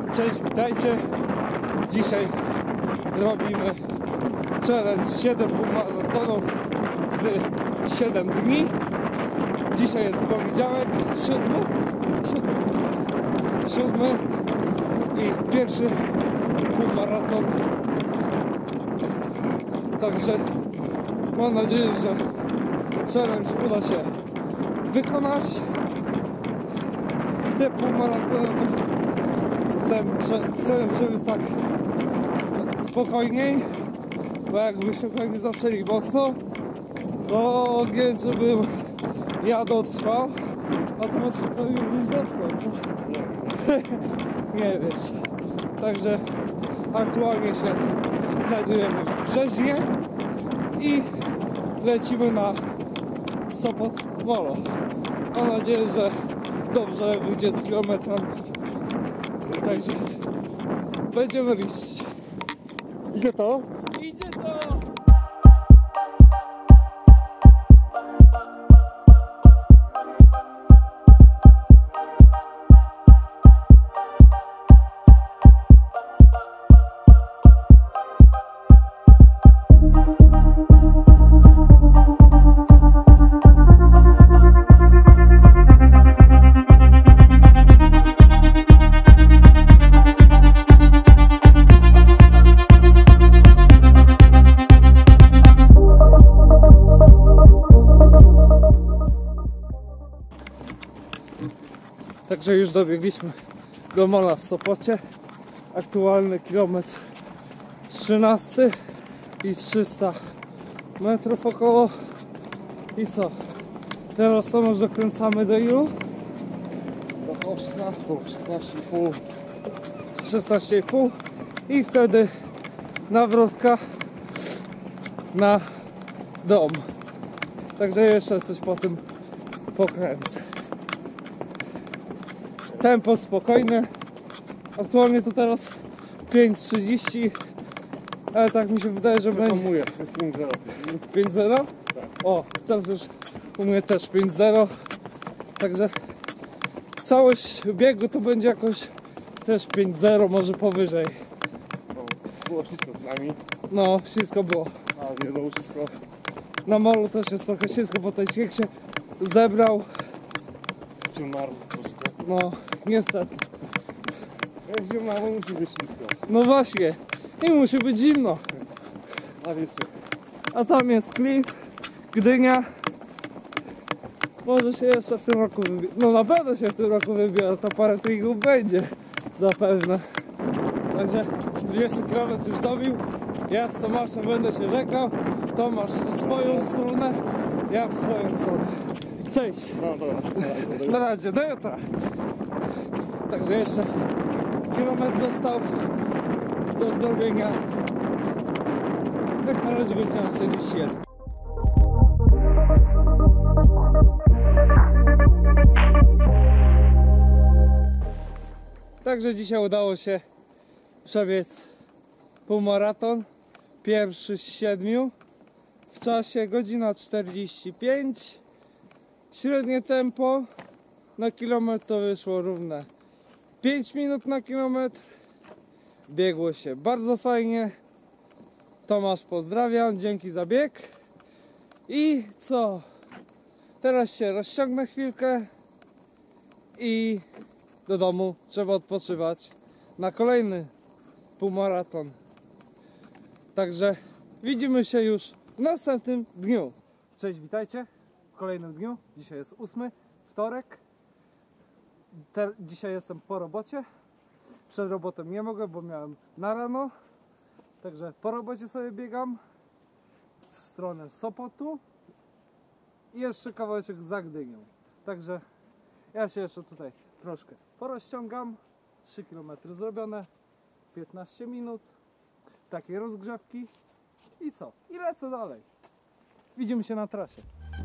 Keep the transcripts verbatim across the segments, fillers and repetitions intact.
Cześć, witajcie. Dzisiaj robimy challenge siedem półmaratonów w siedem dni. Dzisiaj jest poniedziałek, siódmy, siódmy i pierwszy półmaraton. Także mam nadzieję, że challenge uda się wykonać. Te półmaratony chcę przebyć tak spokojniej, bo jakbyśmy pewnie zaczęli mocno, to ogień, żebym ja dotrwał, a to może pewnie byś dotrwał, co? Nie wiesz. Także aktualnie się znajdujemy w Brzeźnie i lecimy na Sopot Molo. Mam nadzieję, że dobrze wyjdzie z kilometrami. Także będziemy liczyć. Idzie to? Idzie to! Także już dobiegliśmy do mola w Sopocie. Aktualny kilometr trzynasty i trzysta metrów około. I co? Teraz to może dokręcamy do ilu? Około szesnaście, szesnaście i pół. szesnaście i pół i wtedy nawrotka na dom. Także jeszcze coś po tym pokręcę. Tempo spokojne. Aktualnie to teraz pięć trzydzieści, ale tak mi się wydaje, że będzie Mówię, jest pięć zero. pięć zero? Tak. O, teraz już u mnie też pięć zero. Także całość biegu to będzie jakoś też pięć zero, może powyżej. No, było wszystko z nami, No, ślisko było. a nie było wszystko. Na molu też jest trochę ślisko, bo ten śnieg się zebrał. Czy marzł troszkę. No, niestety. Jak zimno, ale musi być ślisko. No właśnie. I musi być zimno. A jeszcze. A tam jest Klif, Gdynia. Może się jeszcze w tym roku wybiera. No na pewno się w tym roku wybiera. To parę treningów będzie. Zapewne. Także dwudziesty kilometr już dobił. Ja z Tomaszem będę się żegnał. Tomasz w swoją stronę. Ja w swoją stronę. Cześć. No dobra. Na razie, do jutra. Także jeszcze kilometr został do zrobienia. Jak na razie godzina czterdzieści jeden. Także dzisiaj udało się przebiec półmaraton. Pierwszy z siedmiu. W czasie godzina czterdzieści pięć. Średnie tempo na kilometr to wyszło równe pięć minut na kilometr. Biegło się bardzo fajnie. Tomasz, pozdrawiam, dzięki za bieg. I co? Teraz się rozciągnę chwilkę i do domu trzeba odpoczywać na kolejny półmaraton. Także widzimy się już w następnym dniu. Cześć, witajcie w kolejnym dniu. Dzisiaj jest ósmy, wtorek. Te, dzisiaj jestem po robocie. Przed robotem nie mogę, bo miałem na rano. Także po robocie sobie biegam w stronę Sopotu i jeszcze kawałeczek za Gdynią. Także ja się jeszcze tutaj troszkę porozciągam. trzy kilometry zrobione, piętnaście minut. Takie rozgrzewki. I co? I lecę dalej. Widzimy się na trasie.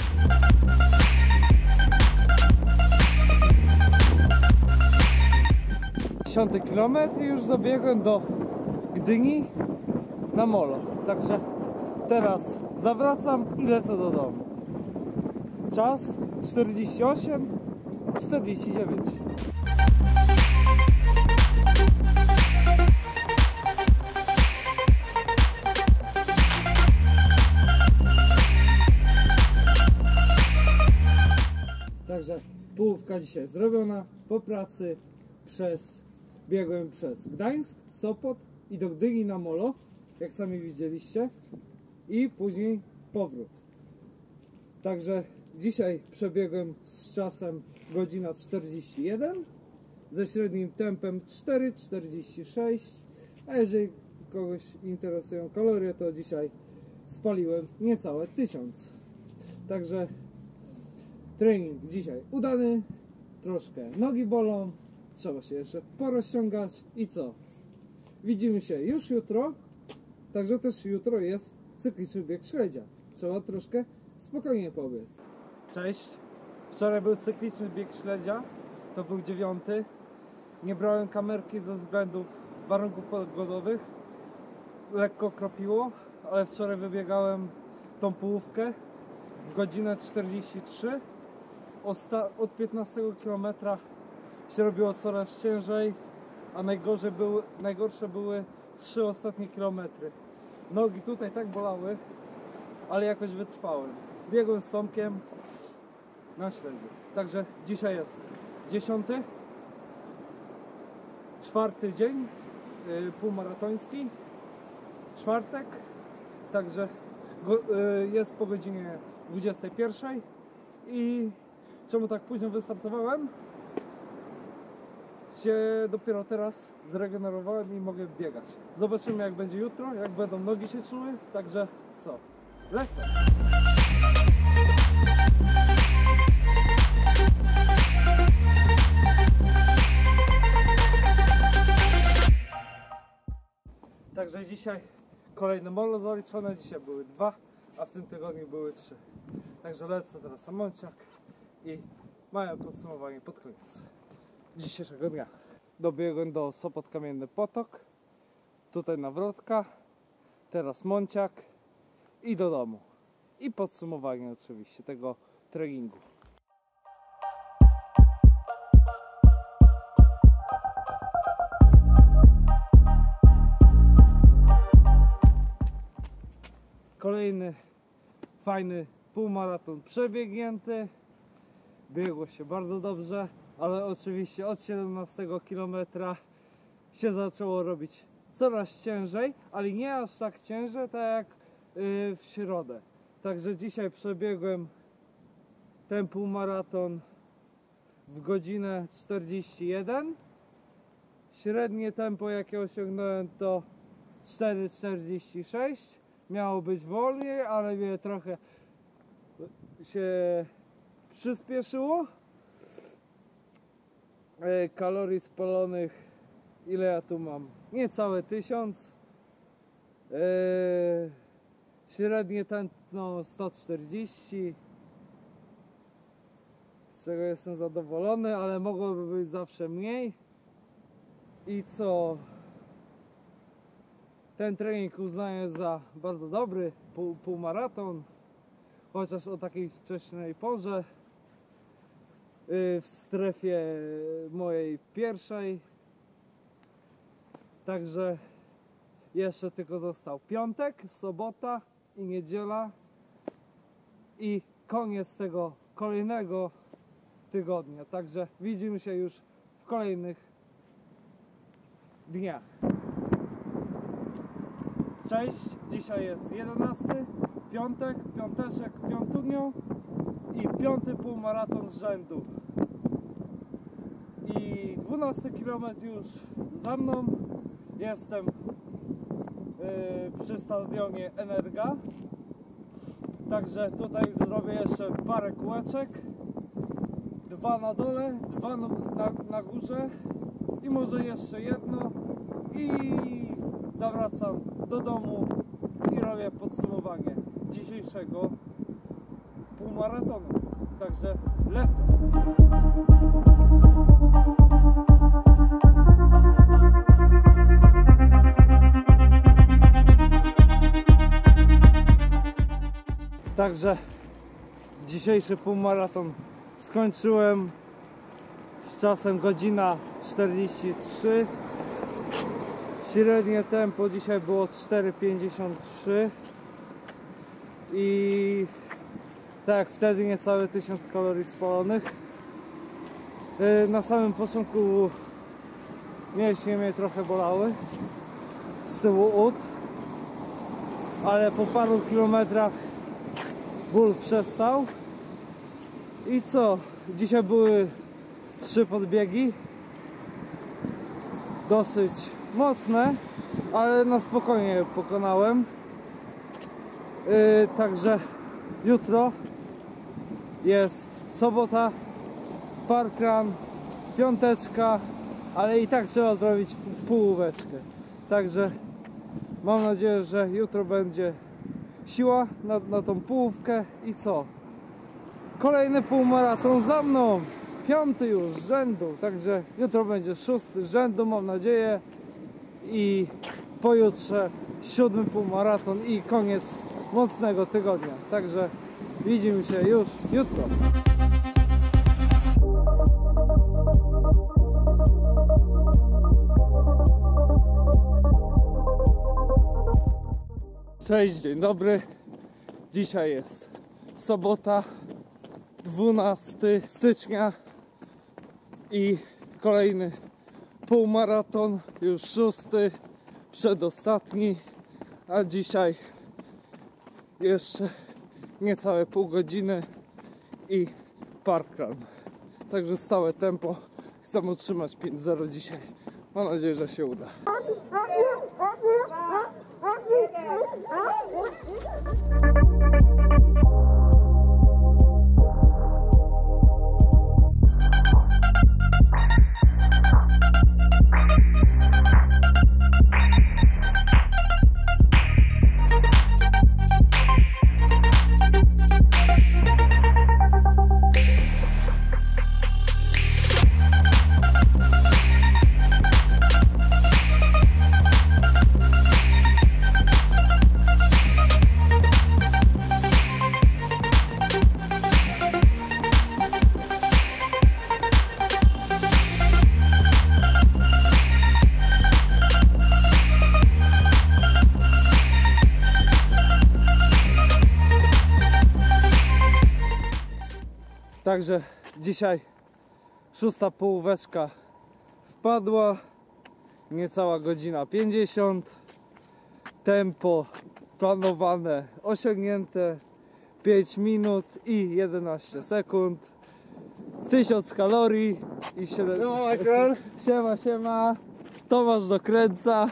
dziesiąty kilometr i już dobiegłem do Gdyni na molo. Także teraz zawracam i lecę do domu. Czas czterdzieści osiem czterdzieści dziewięć. połówka dzisiaj zrobiona. Po pracy przez, biegłem przez Gdańsk, Sopot i do Gdyni na molo, jak sami widzieliście, i później powrót. Także dzisiaj przebiegłem z czasem godzina czterdzieści jeden, ze średnim tempem cztery czterdzieści sześć, a jeżeli kogoś interesują kalorie, to dzisiaj spaliłem niecałe tysiąc. Także trening dzisiaj udany, troszkę nogi bolą, trzeba się jeszcze porozciągać i co? Widzimy się już jutro, także też jutro jest cykliczny bieg śledzia. Trzeba troszkę spokojnie pobiec. Cześć! Wczoraj był cykliczny bieg śledzia, to był dziewiąty. Nie brałem kamerki ze względów warunków pogodowych. Lekko kropiło, ale wczoraj wybiegałem tą połówkę w godzinę czterdzieści trzy. Osta od piętnastego kilometra się robiło coraz ciężej, a najgorzej były, najgorsze były trzy ostatnie kilometry. Nogi tutaj tak bolały, ale jakoś wytrwałem. Biegłem z Tomkiem na śledziu. Także dzisiaj jest dziesiąty, czwarty dzień yy, półmaratoński, czwartek, także go, yy, jest po godzinie dwudziestej pierwszej. I czemu tak późno wystartowałem? Się dopiero teraz zregenerowałem i mogę biegać. Zobaczymy, jak będzie jutro, jak będą nogi się czuły, także co? Lecę! Także dzisiaj kolejne molo zaliczone, dzisiaj były dwa, a w tym tygodniu były trzy. Także lecę teraz na Monciak i małe podsumowanie pod koniec dzisiejszego dnia. Dobiegłem do Sopot Kamienny Potok, tutaj nawrotka, teraz Monciak i do domu. I podsumowanie oczywiście tego treningu. Kolejny fajny półmaraton przebiegnięty. Biegło się bardzo dobrze, ale oczywiście od siedemnastego kilometra się zaczęło robić coraz ciężej, ale nie aż tak ciężej, tak jak yy, w środę. Także dzisiaj przebiegłem ten półmaraton w godzinę czterdzieści jeden. Średnie tempo, jakie osiągnąłem, to cztery czterdzieści sześć. Miało być wolniej, ale mnie trochę się przyspieszyło. Kalorii spalonych, ile ja tu mam? Niecałe tysiąc. Średnie tętno sto czterdzieści, z czego jestem zadowolony, ale mogłoby być zawsze mniej. I co? Ten trening uznaję za bardzo dobry pół, półmaraton, chociaż o takiej wcześniej porze, w strefie mojej pierwszej. Także jeszcze tylko został piątek, sobota i niedziela i koniec tego kolejnego tygodnia. Także widzimy się już w kolejnych dniach. Cześć, dzisiaj jest jedenasty, piątek, piąteczek, piątunio i piąty półmaraton z rzędu. I dwunasty kilometr już za mną. Jestem yy, przy stadionie Energa. Także tutaj zrobię jeszcze parę kółeczek. Dwa na dole, dwa na, na, na górze i może jeszcze jedno. I zawracam do domu i robię podsumowanie dzisiejszego półmaratonu. Także lecę! Także dzisiejszy półmaraton skończyłem z czasem godzina czterdzieści trzy. Średnie tempo dzisiaj było cztery pięćdziesiąt trzy i tak jak wtedy niecałe tysiąc kalorii spalonych. Yy, na samym początku mięśnie mnie trochę bolały z tyłu ud, ale po paru kilometrach ból przestał. I co? Dzisiaj były trzy podbiegi, dosyć mocne, ale na spokojnie je pokonałem. Yy, także jutro jest sobota, parkrun, piąteczka, ale i tak trzeba zrobić półóweczkę. Także mam nadzieję, że jutro będzie siła na, na tą połówkę. I co? Kolejny półmaraton za mną, piąty już z rzędu, także jutro będzie szósty z rzędu, mam nadzieję. I pojutrze siódmy półmaraton i koniec mocnego tygodnia. Także widzimy się już jutro. Cześć, dzień dobry. Dzisiaj jest sobota, dwunastego stycznia i kolejny półmaraton, już szósty, przedostatni, a dzisiaj jeszcze niecałe pół godziny i parkrun. Także stałe tempo, chcę utrzymać pięć zero dzisiaj. Mam nadzieję, że się uda. Także dzisiaj szósta połóweczka wpadła, niecała godzina pięćdziesiąt, tempo planowane osiągnięte, pięć minut i jedenaście sekund, tysiąc kalorii i siedem... Siema, Michael. Siema, siema, Tomasz dokręca,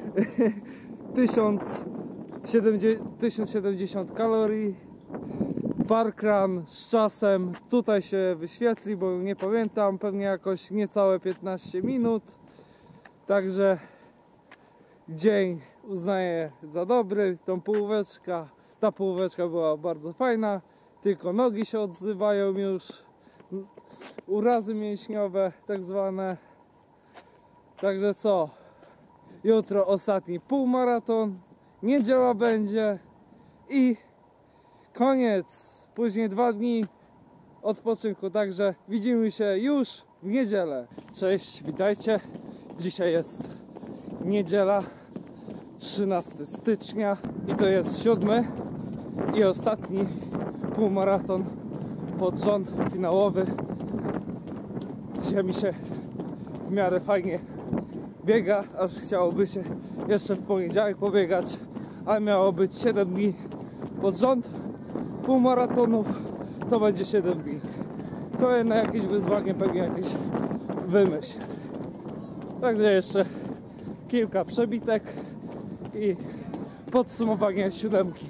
tysiąc siedemdziesiąt kalorii. Parkrun z czasem tutaj się wyświetli, bo nie pamiętam, pewnie jakoś niecałe piętnaście minut. Także dzień uznaję za dobry. Tą połóweczka, ta połóweczka była bardzo fajna, tylko nogi się odzywają już, urazy mięśniowe tak zwane. Także co? Jutro ostatni półmaraton, niedziela będzie i koniec, później dwa dni odpoczynku, także widzimy się już w niedzielę. Cześć, witajcie. Dzisiaj jest niedziela, trzynastego stycznia i to jest siódmy i ostatni półmaraton pod rząd finałowy. Dzisiaj mi się w miarę fajnie biega, aż chciałoby się jeszcze w poniedziałek pobiegać, ale miało być siedem dni pod rząd półmaratonów, to będzie siedem dni. Kolejne jakieś wyzwanie, pewnie jakieś wymyśl. Także jeszcze kilka przebitek i podsumowanie siódemki.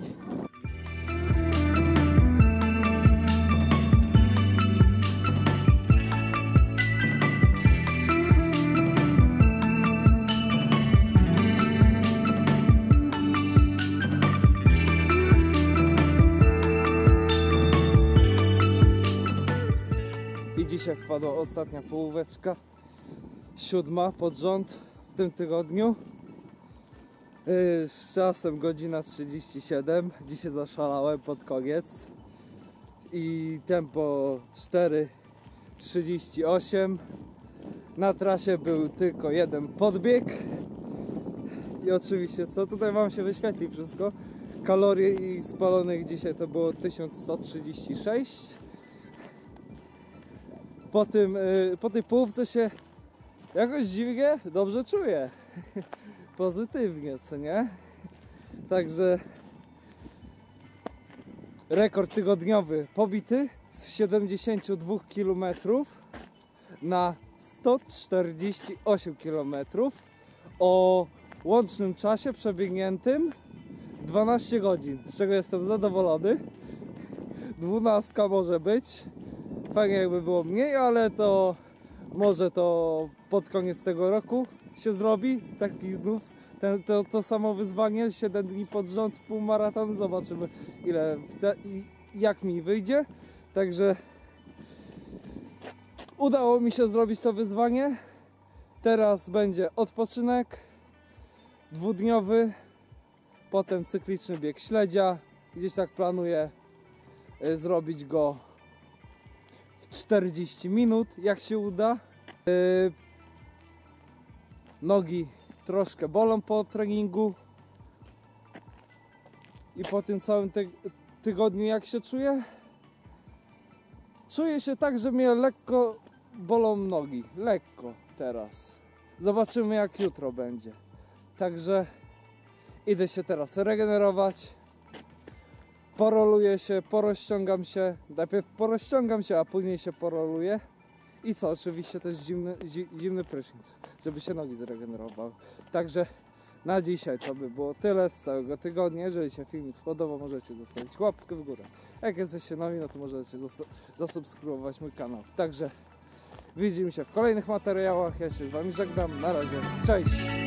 Dzisiaj wpadła ostatnia połóweczka, siódma pod rząd w tym tygodniu. Yy, z czasem godzina trzydzieści siedem. Dzisiaj zaszalałem pod koniec. I tempo cztery trzydzieści osiem. Na trasie był tylko jeden podbieg. I oczywiście, co tutaj wam się wyświetli wszystko. Kalorii spalonych dzisiaj to było tysiąc sto trzydzieści sześć. po, tym, yy, po tej połówce się jakoś dziwnie dobrze czuję. Pozytywnie, co nie? Także rekord tygodniowy pobity z siedemdziesięciu dwóch kilometrów na sto czterdzieści osiem kilometrów o łącznym czasie przebiegniętym dwanaście godzin, z czego jestem zadowolony. Dwunastka może być. Fajnie jakby było mniej, ale to może to pod koniec tego roku się zrobi. Taki znów ten, to, to samo wyzwanie, siedem dni pod rząd, półmaraton. Zobaczymy ile te, jak mi wyjdzie. Także udało mi się zrobić to wyzwanie. Teraz będzie odpoczynek dwudniowy, potem cykliczny bieg śledzia. Gdzieś tak planuję zrobić go w czterdzieści minut, jak się uda. Nogi troszkę bolą po treningu i po tym całym ty tygodniu jak się czuję? Czuję się tak, że mnie lekko bolą nogi, lekko teraz. Zobaczymy jak jutro będzie. Także idę się teraz regenerować. Poroluję się, porozciągam się. Najpierw porozciągam się, a później się poroluję. I co? Oczywiście też zimny, zimny prysznic, żeby się nogi zregenerowały. Także na dzisiaj to by było tyle z całego tygodnia. Jeżeli się filmik spodobał, możecie zostawić łapkę w górę. Jak jesteście nowi, no to możecie zasubskrybować mój kanał. Także widzimy się w kolejnych materiałach. Ja się z wami żegnam. Na razie. Cześć!